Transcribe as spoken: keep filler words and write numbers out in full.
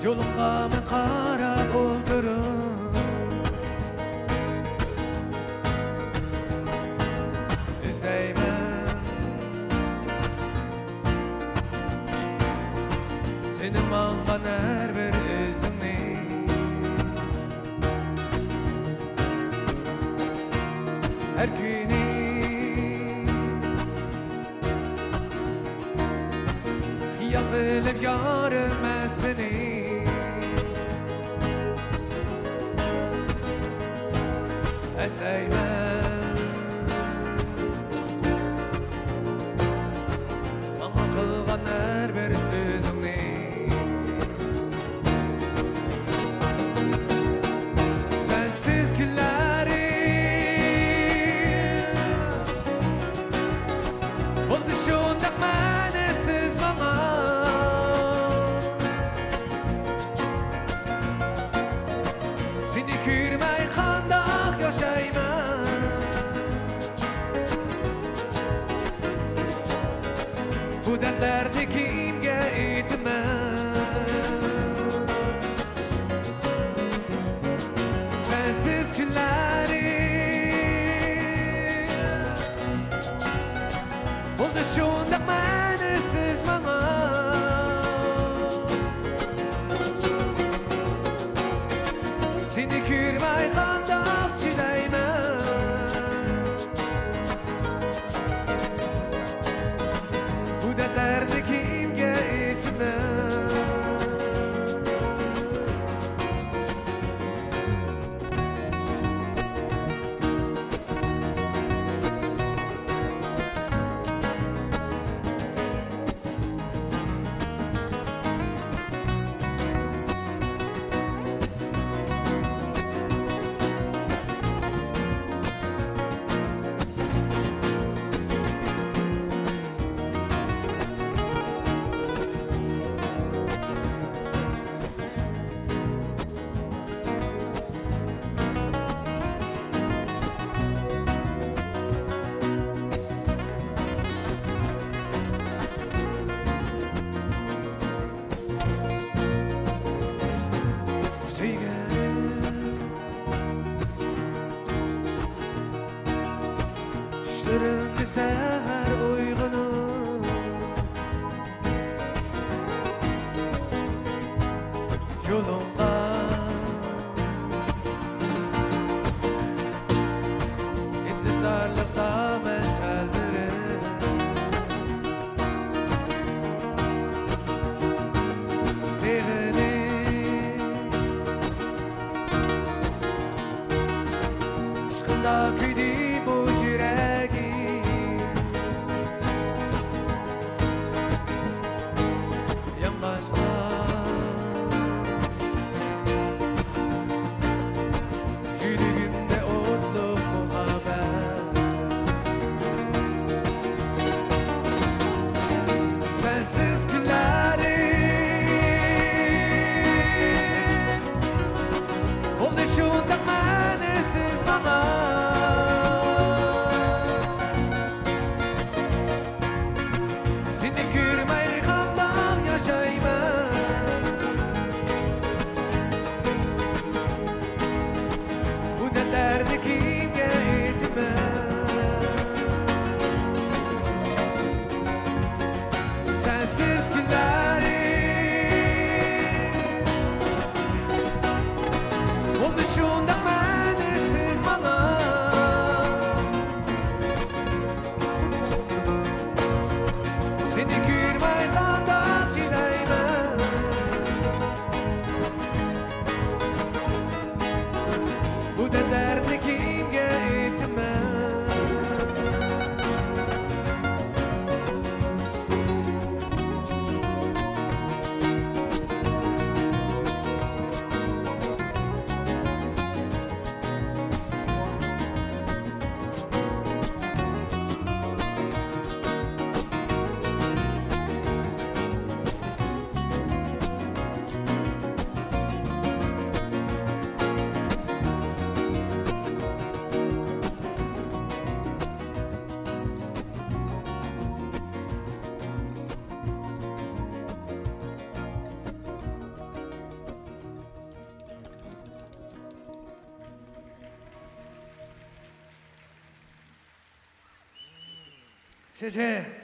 Yolumda men qarab oturup izleymen senin mangan her bir izini her günü hiyal kılıp yarım seni eseymen bana kılgan her bir sözünü sensiz günleri oldu şundak mənesiz bana seni kürmey kandak yaşayman bu dertlerni kimge etmem sensiz günleri oldu şundak mənesiz bana seni kürmey kandak çideymen bu dertlerni kimge etmem düşlerimde seher uygunum yolumda intizarlıkta ben çeldirim seviniş aşkında küydü bu yüreği yan başka 谢谢。